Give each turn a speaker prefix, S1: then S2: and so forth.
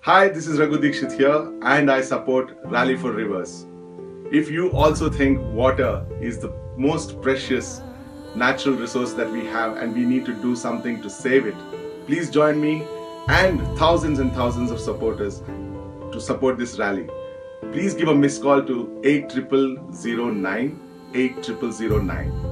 S1: Hi, this is Raghu Dixit here and I support Rally for Rivers. If you also think water is the most precious natural resource that we have and we need to do something to save it, please join me and thousands of supporters to support this rally. Please give a missed call to 8009 8009.